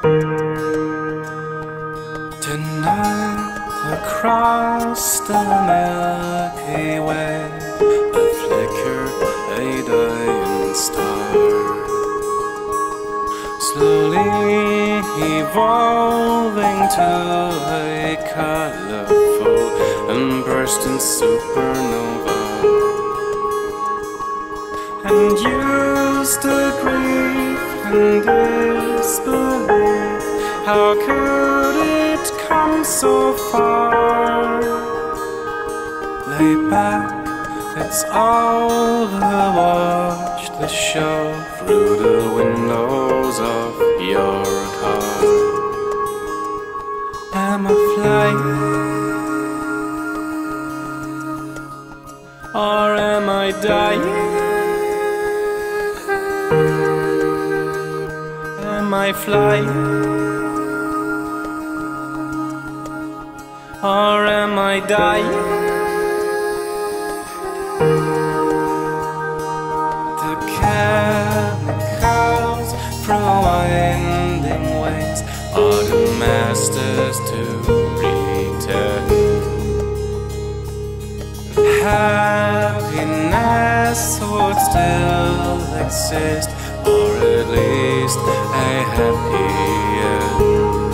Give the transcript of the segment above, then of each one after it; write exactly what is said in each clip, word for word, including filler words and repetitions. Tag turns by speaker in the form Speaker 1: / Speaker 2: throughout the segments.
Speaker 1: Tonight, across the Milky Way, a flicker, a dying star, slowly evolving to a colourful and bursting supernova. And used to grief and disbelief, how could it come so far? Lay back, it's all the watch the show through the windows of your car. Am I flying? Or am I dying? Am I flying? Or am I dying? The chemicals from winding ways are the masters to pretend happiness would still exist, or at least a happy end.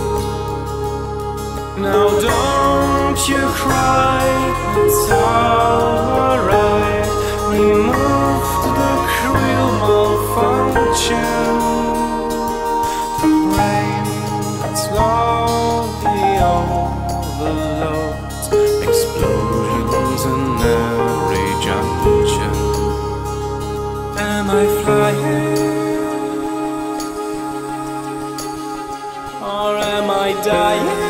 Speaker 1: Now don't you cry, it's alright. We moved the cruel malfunction. The brain that slowly overloads, explosions in every junction. Am I flying? Or am I dying?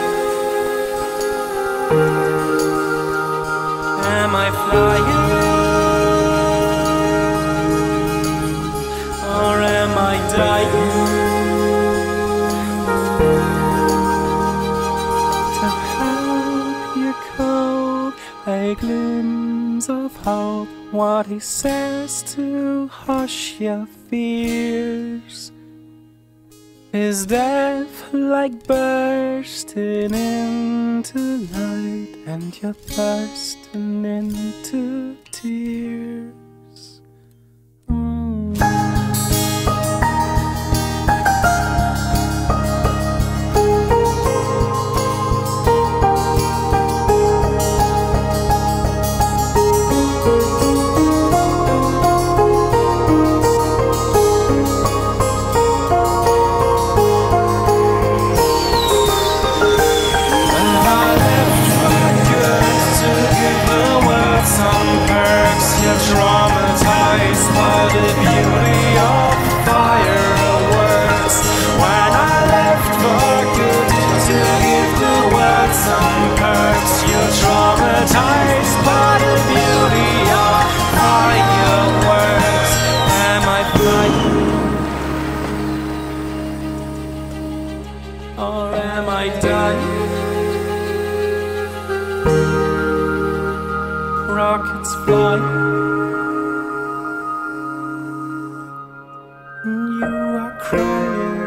Speaker 1: Am I flying? Or am I dying? To help you cope, a glimpse of hope, what he says to hush your fears. Is death like bursting into light, and you're bursting into tears? Mm. Traumatized by the beauty of fireworks. When I left for good to give the world some perks, you're traumatized by the beauty of fireworks. Am I flying? Or am I dying? Rockets flying, you are crying.